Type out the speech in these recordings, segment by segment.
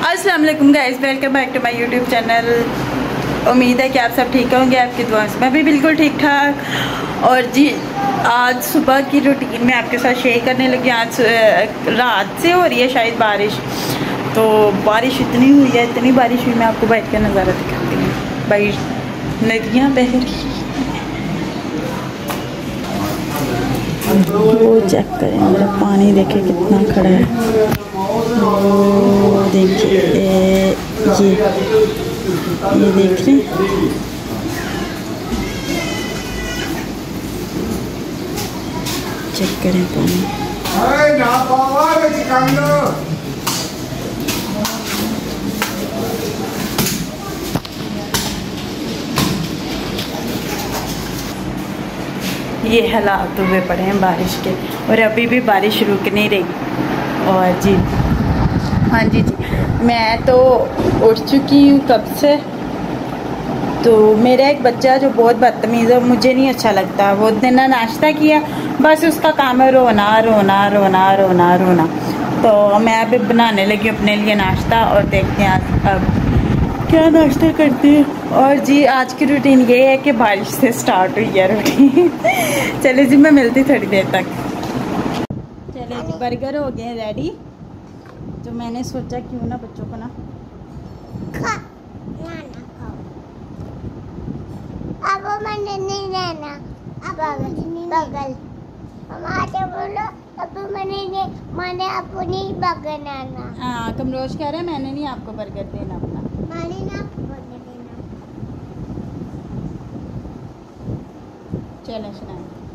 अस्सलाम वालेकुम guys, welcome back to my YouTube channel. उम्मीद है कि आप सब ठीक होंगे, आपकी दुआ से मैं भी बिल्कुल ठीक ठाक। और जी आज सुबह की रूटीन में आपके साथ शेयर करने लगी। आज रात से हो रही है शायद बारिश, तो बारिश इतनी हुई है, इतनी बारिश हुई, मैं आपको बैठ कर नज़ारा दिखाती हूँ। भाई नदियाँ बह रही, वो चेक करें, मेरा पानी देखे कितना खड़ा है। वो देखिए ये देख रहे हैं, चेक करें पानी। ये हालात हुए पड़े हैं बारिश के, और अभी भी बारिश रुक नहीं रही। और जी हाँ जी, मैं तो उठ चुकी हूँ कब से। तो मेरा एक बच्चा जो बहुत बदतमीज़ है, मुझे नहीं अच्छा लगता। वो दिन नाश्ता किया, बस उसका काम है रोना रोना रोना रोना रोना। तो मैं अभी बनाने लगी अपने लिए नाश्ता, और देखते हैं आज अब क्या नाश्ता करते हैं। और जी आज की रूटीन ये है कि बारिश से स्टार्ट हुई है रूटीन। चले जी, मैं मिलती थोड़ी देर तक। चले जी, बर्गर हो गए रेडी। तो मैंने सोचा क्यों ना बच्चों को ना अब मैंने नहीं रहना, अब बगल हमारे बोलो, अब मैंने आपको नहीं बगल आना। हाँ, कमरोज कह रहे हैं मैंने नहीं आपको बर्गर देना अपना, मैंने ना आपको बगल देना। चलो सुना।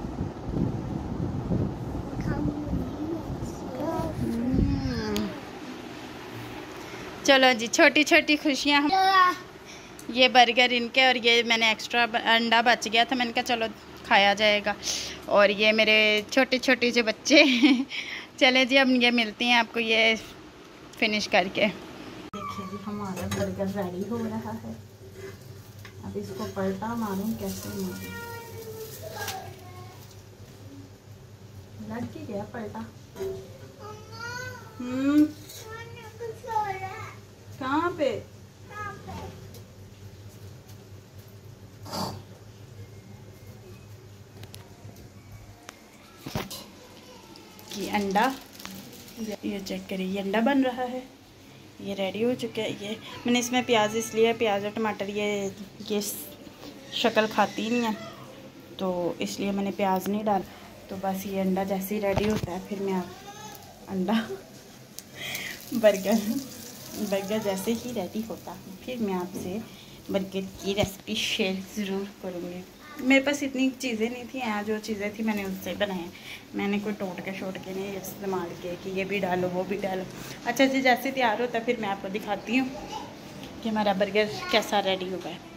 चलो जी, छोटी छोटी खुशियाँ। ये बर्गर इनके, और ये मैंने एक्स्ट्रा अंडा बच गया था, मैंने कहा चलो खाया जाएगा। और ये मेरे छोटे छोटे जो बच्चे। चले जी, अब ये मिलती हैं आपको ये फिनिश करके। देखिए जी, हमारा बर्गर रेडी हो रहा है। अब इसको पलटा मारूं, कैसे मारूं? लड़की गया पलटा। कहाँ पे? ये अंडा, ये चेक करिए, ये अंडा बन रहा है। ये रेडी हो चुका है। ये मैंने इसमें प्याज इसलिए, प्याज और टमाटर ये शक्ल खाती नहीं है, तो इसलिए मैंने प्याज नहीं डाला। तो बस ये अंडा जैसे ही रेडी होता है, फिर मैं अंडा बर्गर जैसे ही रेडी होता है, फिर मैं आपसे बर्गर की रेसिपी शेयर ज़रूर करूँगी। मेरे पास इतनी चीज़ें नहीं थी, यहाँ जो चीज़ें थी मैंने उससे बनाए। मैंने कोई टोट के नहीं इस्तेमाल किए कि ये भी डालो वो भी डालो। अच्छा जी, जैसे तैयार होता है फिर मैं आपको दिखाती हूँ कि हमारा बर्गर कैसा रेडी हुआ है।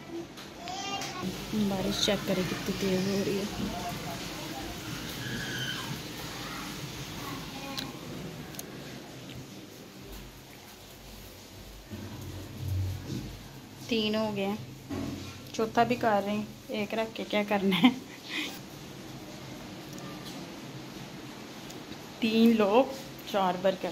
बारिश चेक करें कितनी तेज़ हो रही है। तीन हो गए, चौथा भी कर रहे हैं, एक रख के क्या करना है। 3 लोग 4 बर्गर।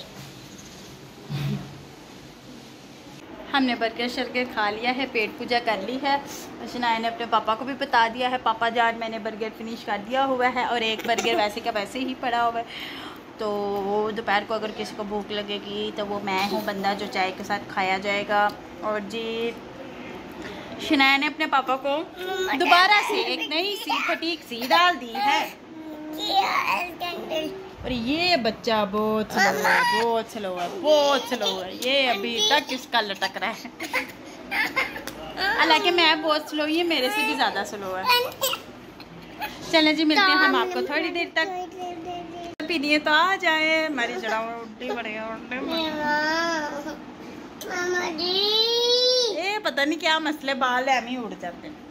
हमने बर्गर शर्गर खा लिया है, पेट पूजा कर ली है। शनाया ने अपने पापा को भी बता दिया है, पापा जान मैंने बर्गर फिनिश कर दिया हुआ है, और एक बर्गर वैसे का वैसे ही पड़ा हुआ है। तो दोपहर को अगर किसी को भूख लगेगी तो वो मैं हूँ बंदा जो चाय के साथ खाया जाएगा। और जी शनाया ने अपने पापा को दोबारा से एक नई सी फटीक सी डाल दी है। और ये बच्चा बहुत स्लो है, बहुत स्लो है, बहुत स्लो है। ये अभी तक इसका लटक रहा है। हालांकि मैं बहुत स्लो, ये मेरे से भी ज़्यादा स्लो है। चलें जी, मिलते हैं हम आपको थोड़ी देर तक। पीनी तो आ जाए, हमारी जड़ा उल्टी पड़ेगा। ये पता नहीं क्या मसले, बाल एम ही उड़ जाते हैं।